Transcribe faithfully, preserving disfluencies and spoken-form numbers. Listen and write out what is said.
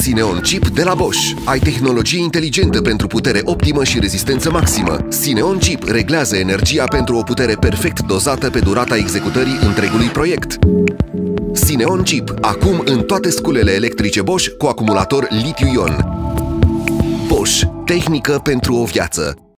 Cineon Chip de la Bosch. Ai tehnologie inteligentă pentru putere optimă și rezistență maximă. Cineon Chip reglează energia pentru o putere perfect dozată pe durata executării întregului proiect. Cineon Chip, acum în toate sculele electrice Bosch cu acumulator litiu-ion. Bosch, tehnică pentru o viață.